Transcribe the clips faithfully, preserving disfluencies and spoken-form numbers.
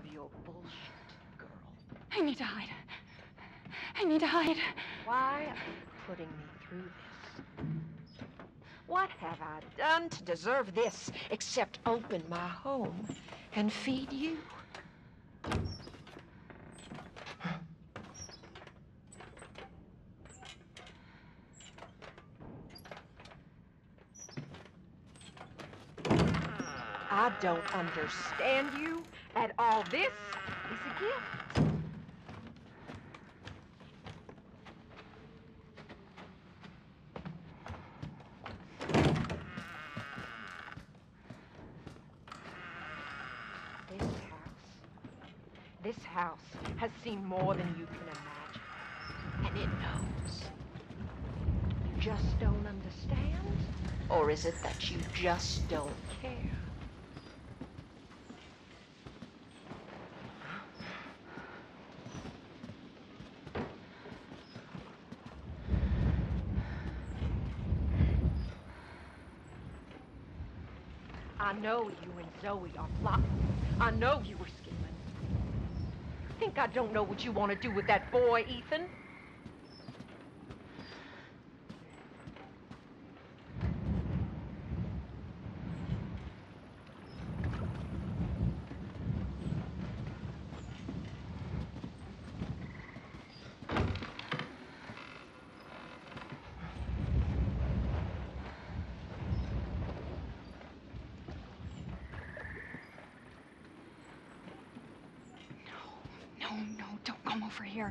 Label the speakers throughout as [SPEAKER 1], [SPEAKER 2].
[SPEAKER 1] your bullshit, girl.
[SPEAKER 2] I need to hide. I need to hide.
[SPEAKER 1] Why are you putting me through this? What have I done to deserve this except open my home and feed you? I don't understand you at all. This is a gift. This house, this house has seen more than you can imagine. And it knows. You just don't understand? Or is it that you just don't care? I know you and Zoe are plotting. I know you were scheming. Think I don't know what you want to do with that boy, Ethan?
[SPEAKER 2] No, no, don't come over here.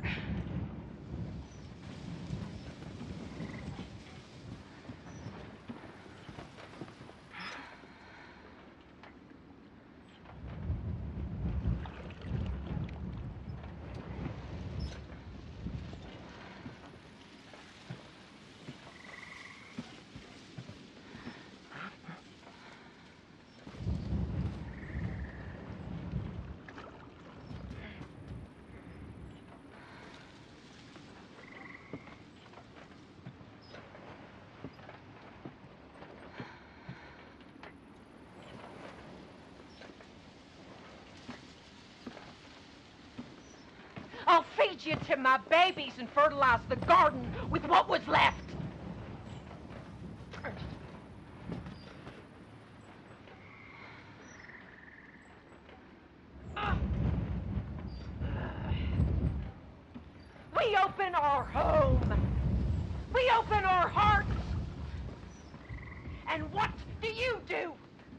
[SPEAKER 1] I'll feed you to my babies and fertilize the garden with what was left. We open our home. We open our hearts. And what do you do?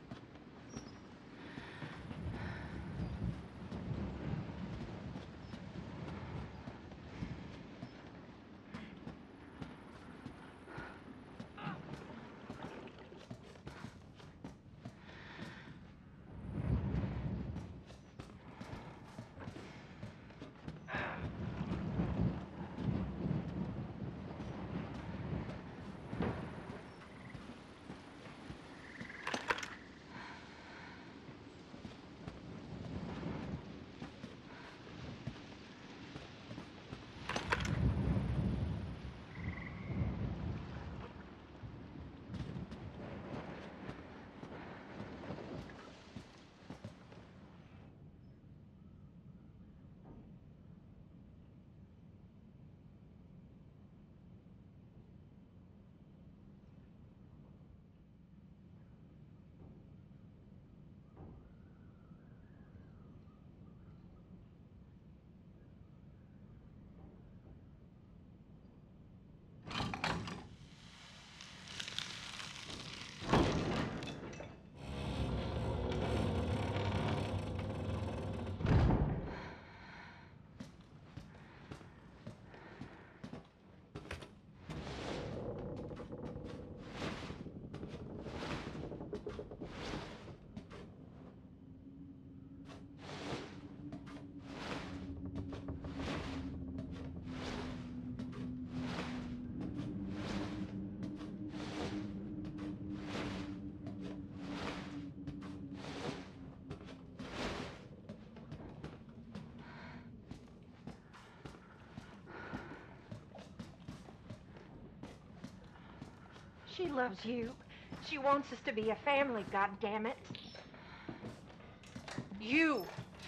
[SPEAKER 1] She loves you. She wants us to be a family, goddammit. You,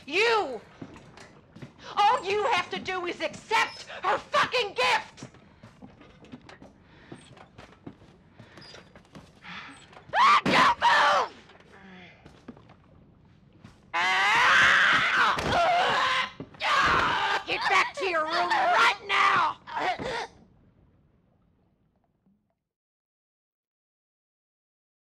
[SPEAKER 1] You! All you have to do is accept her fucking gift! Ah, don't move! Ah! Get back to your room